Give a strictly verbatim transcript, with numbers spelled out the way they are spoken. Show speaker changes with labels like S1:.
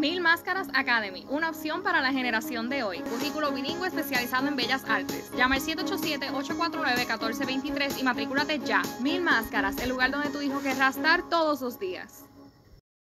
S1: Mil Máscaras Academy, una opción para la generación de hoy. Currículo bilingüe especializado en bellas artes. Llama al siete ocho siete, ocho cuatro nueve, uno cuatro dos tres y matrículate ya. Mil Máscaras, el lugar donde tu hijo querrá estar todos los días.